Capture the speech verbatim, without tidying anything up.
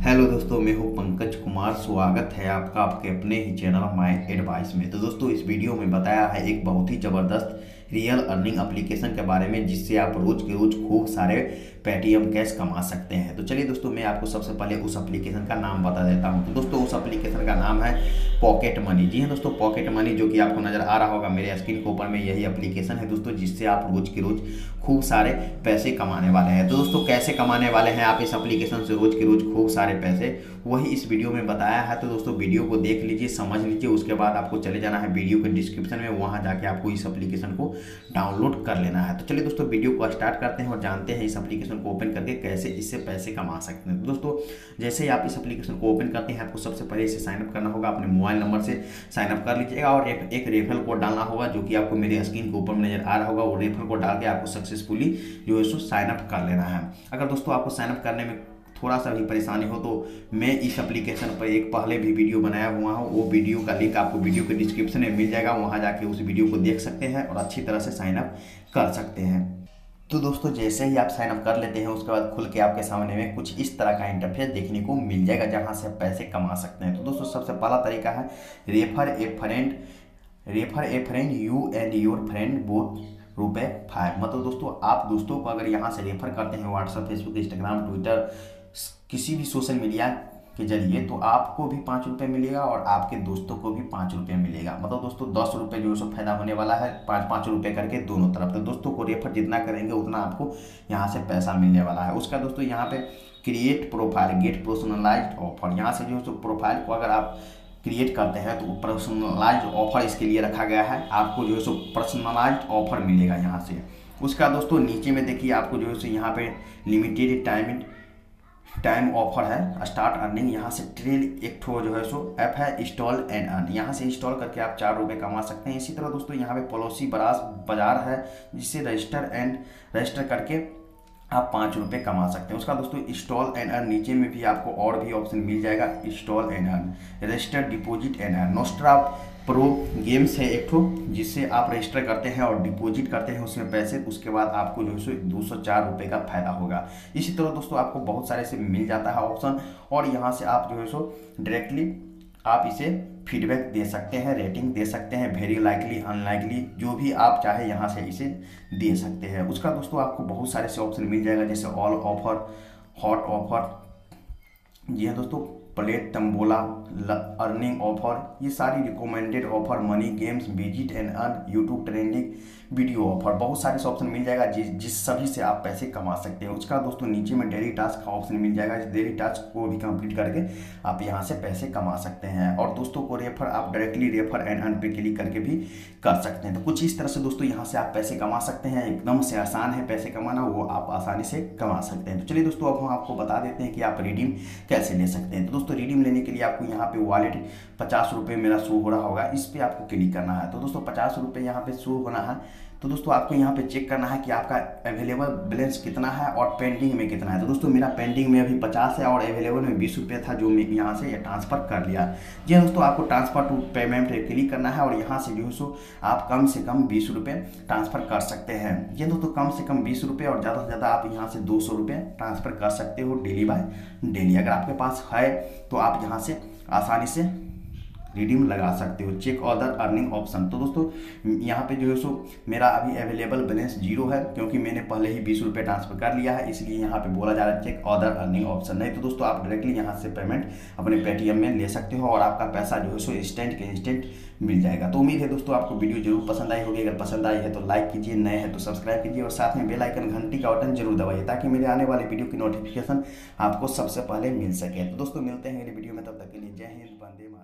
Hello दोस्तों, मैं हूं पंकज कुमार। स्वागत है आपका आपके अपने ही चैनल माय एडवाइस में। तो दोस्तों, इस वीडियो में बताया है एक बहुत ही ज़बरदस्त रियल अर्निंग एप्लीकेशन के बारे में, जिससे आप रोज़ के रोज़ खूब सारे पेटीएम कैश कमा सकते हैं। तो चलिए दोस्तों, मैं आपको सबसे पहले उस एप्लीकेशन का नाम बता देता हूं। तो दोस्तों, उस एप्लीकेशन का नाम है पॉकेट मनी। जी हाँ दोस्तों, पॉकेट मनी, जो कि आपको नज़र आ रहा होगा मेरे स्क्रीन के ऊपर में, यही एप्लीकेशन है दोस्तों, जिससे आप रोज़ के रोज़ खूब सारे पैसे कमाने वाले हैं। तो दोस्तों, कैसे कमाने वाले हैं आप इस एप्लीकेशन से रोज़ के रोज़ खूब सारे पैसे, वही इस वीडियो में बताया है। तो दोस्तों, वीडियो को देख लीजिए, समझ लीजिए, उसके बाद आपको चले जाना है वीडियो के डिस्क्रिप्शन में, वहाँ जाके आपको इस एप्लीकेशन को डाउनलोड कर लेना है। तो चलिए दोस्तों, वीडियो को स्टार्ट करते हैं और जानते हैं इस एप्लीकेशन को ओपन करके कैसे इससे पैसे कमा सकते हैं। तो दोस्तों, जैसे ही आप इस एप्लीकेशन को ओपन करते हैं, आपको सबसे पहले इसे साइनअप करना होगा। अपने मोबाइल नंबर से साइनअप कर लीजिएगा और एक एक रेफरल कोड डालना होगा, जो कि आपको मेरे स्क्रीन के ऊपर में नजर आ रहा होगा। वो रेफरल कोड डाल के आपको सक्सेसफुली जो है सो साइनअप कर लेना है। अगर दोस्तों आपको साइनअप करने में थोड़ा सा भी परेशानी हो, तो मैं इस एप्लीकेशन पर एक पहले भी वीडियो बनाया हुआ हूँ। वो वीडियो का लिंक आपको वीडियो के डिस्क्रिप्शन में मिल जाएगा, वहाँ जाके उस वीडियो को देख सकते हैं और अच्छी तरह से साइनअप कर सकते हैं। तो दोस्तों, जैसे ही आप साइनअप कर लेते हैं, उसके बाद खुल के आपके सामने में कुछ इस तरह का इंटरफेस देखने को मिल जाएगा, जहाँ से आप पैसे कमा सकते हैं। तो दोस्तों, सबसे पहला तरीका है refer a friend. Refer a friend you and your friend both रुपए फाइव। मतलब दोस्तों, आप दोस्तों को अगर यहाँ से रेफर करते हैं व्हाट्सएप, फेसबुक, इंस्टाग्राम, ट्विटर, किसी भी सोशल मीडिया के जरिए, तो आपको भी पाँच रुपये मिलेगा और आपके दोस्तों को भी पाँच रुपये मिलेगा। मतलब दोस्तों, दस रुपये जो है सो फायदा होने वाला है, पाँच पाँच रुपये करके दोनों तरफ। तो दोस्तों को रेफर जितना करेंगे उतना आपको यहाँ से पैसा मिलने वाला है। उसका दोस्तों यहाँ पे create profile, get personalised offer, यहाँ से जो है सो प्रोफाइल को अगर आप क्रिएट करते हैं तो पर्सनलाइज्ड ऑफर इसके लिए रखा गया है। आपको जो है सो पर्सनलाइज्ड ऑफर मिलेगा यहाँ से। उसका दोस्तों नीचे में देखिए, आपको जो है सो यहाँ पे लिमिटेड टाइम टाइम ऑफर है, स्टार्ट अर्निंग। यहाँ से ट्रेल एक ठो जो है सो ऐप है, इंस्टॉल एंड अर्न। यहाँ से इंस्टॉल करके आप चार रुपये कमा सकते हैं। इसी तरह दोस्तों, यहाँ पे पड़ोसी बराज बाजार है, जिससे रजिस्टर एंड रजिस्टर करके आप पाँच रुपये कमा सकते हैं। उसका दोस्तों इंस्टॉल एंड अर्न, नीचे में भी आपको और भी ऑप्शन मिल जाएगा, install and earn, register, deposit and earn. Nostra pro games है एक ठो, जिससे आप रजिस्टर करते हैं और डिपॉजिट करते हैं उसमें पैसे, उसके बाद आपको जो है सो दो सौ चार रुपये का फायदा होगा। इसी तरह दोस्तों, आपको बहुत सारे से मिल जाता है ऑप्शन, और यहाँ से आप जो है सो डायरेक्टली आप इसे फीडबैक दे सकते हैं, रेटिंग दे सकते हैं, वेरी लाइकली, अनलाइकली, जो भी आप चाहे यहाँ से इसे दे सकते हैं। उसका दोस्तों आपको बहुत सारे से ऑप्शन मिल जाएगा, जैसे ऑल ऑफर, हॉट ऑफर, जी हाँ दोस्तों, प्लेट तंबोला, अर्निंग ऑफर, ये सारी recommended offer, money games, visit and earn, YouTube trending video offer, बहुत सारे से ऑप्शन मिल जाएगा, जिस जिस सभी से आप पैसे कमा सकते हैं। उसका दोस्तों नीचे में डेली टास्क का ऑप्शन मिल जाएगा, इस डेली टास्क को भी कंप्लीट करके आप यहाँ से पैसे कमा सकते हैं। और दोस्तों को रेफर, आप डायरेक्टली रेफर एंड अर्न पे क्लिक करके भी कर सकते हैं। तो कुछ इस तरह से दोस्तों यहाँ से आप पैसे कमा सकते हैं। एकदम से आसान है पैसे कमाना, वो आप आसानी से कमा सकते हैं। तो चलिए दोस्तों, अब हम आपको बता देते हैं कि आप रिडीम कैसे ले सकते हैं। तो दोस्तों, रिडीम लेने के लिए आपको यहाँ पे वॉलेट पचास रुपये मेरा शो हो रहा होगा, इस पर आपको क्लिक करना है। तो दोस्तों, पचास रुपये यहाँ पे शो होना है। तो दोस्तों, आपको यहाँ पे चेक करना है कि आपका अवेलेबल बैलेंस कितना है और पेंडिंग में कितना है। तो दोस्तों, मेरा पेंडिंग में अभी पचास है और अवेलेबल में बीस रुपये था, जो मैं यहाँ से ट्रांसफ़र कर लिया। जी दोस्तों, आपको ट्रांसफ़र टू पेमेंट पे क्लिक करना है और यहाँ से जो है सो आप कम से कम बीस रुपये ट्रांसफ़र कर सकते हैं। ये दोस्तों, कम से कम बीस रुपये और ज़्यादा से ज़्यादा आप यहाँ से दो सौ रुपये ट्रांसफ़र कर सकते हो डेली बाय डेली। अगर आपके पास है तो आप यहाँ से आसानी से रिडीम लगा सकते हो। चेक अदर अर्निंग ऑप्शन, तो दोस्तों यहाँ पे जो है सो मेरा अभी अवेलेबल बैलेंस जीरो है, क्योंकि मैंने पहले ही बीस रुपये ट्रांसफर कर लिया है, इसलिए यहाँ पे बोला जा रहा है चेक अदर अर्निंग ऑप्शन। नहीं तो दोस्तों, आप डायरेक्टली यहाँ से पेमेंट अपने पेटीएम में ले सकते हो और आपका पैसा जो है सो इंस्टेंट के इंस्टेंट मिल जाएगा। तो उम्मीद है दोस्तों, आपको वीडियो जरूर पसंद आई होगी। अगर पसंद आई है तो लाइक कीजिए, नए हैं तो सब्सक्राइब कीजिए और साथ में बेल आइकन घंटी का बटन जरूर दबाइए, ताकि मेरे आने वाले वीडियो की नोटिफिकेशन आपको सबसे पहले मिल सके। तो दोस्तों, मिलते हैं अगले वीडियो में, तब तक के लिए जय हिंद, वंदे मातरम।